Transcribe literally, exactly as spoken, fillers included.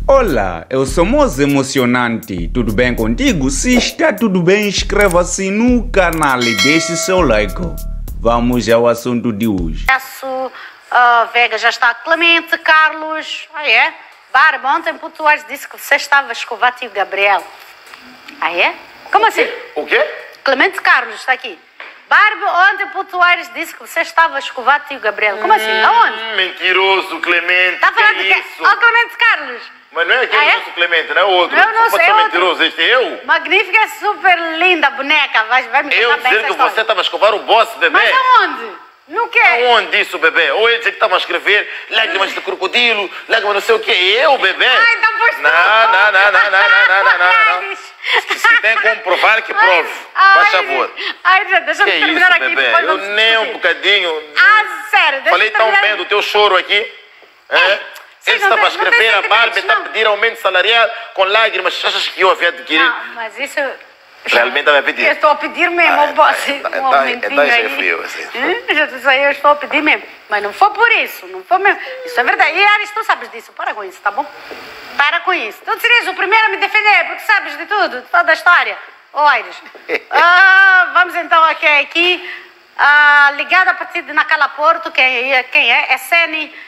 Olá, eu sou Moço Emocionante. Tudo bem contigo? Se está tudo bem, inscreva-se no canal e deixe seu like. Vamos ao assunto de hoje. Uh, Vega já está. Clemente, Carlos. Ah, é? Barba, ontem o Tuares disse que você estava a escovar tio Gabriel. Ah, é? Como assim? O quê? Clemente Carlos está aqui. Barba, ontem o Tuares disse que você estava a escovar tio Gabriel. Como assim? Hum, Aonde? Mentiroso, Clemente. Está falando que de quê? isso? Ó, Clemente Carlos. Mas não é aquele Ah, é? nosso Clemente, não é outro. Eu não Como sei, é outro. mentiroso, este é eu? Magnífica, é super linda boneca. Vai, vai me Eu contar bem dizer essa que história. você estava a escovar o boss, bebê? Mas aonde? No quê? Aonde isso, bebê? Ou ele dizer que estava a escrever lágrimas de crocodilo, lágrimas não sei o quê. Eu, bebê? Ai, então pois tu. Não, não, não, não, não, não, não, não, não. Se tem como provar, que prove. Faz favor. Ai, deixa eu Que terminar isso, aqui. bebê? depois Eu vamos nem um discutir. bocadinho... Ah, sério? Deixa Falei eu tão terminar bem aqui. do teu choro aqui. É? Sim, Ele não estava a tem- não tem escrever a Barbie, sentimentos, está a não. pedir aumento salarial com lágrimas. Achas que eu havia adquirir? Não, mas isso... Realmente estava a pedir? Eu estou a pedir mesmo, Ah, oh, boss, então- um então- aumentinho então já aí. fui eu, assim. Hum, já disse aí, eu estou a pedir mesmo. Mas não foi por isso, não foi mesmo. Isso é verdade. E Ares, tu sabes disso, para com isso, tá bom? Para com isso. Tu serias o primeiro a me defender, porque sabes de tudo, de toda a história. Ô, Aires. ah, vamos então aqui, aqui. Ah, ligado a partir de Nacala Porto, quem é? Quem é? É Sene.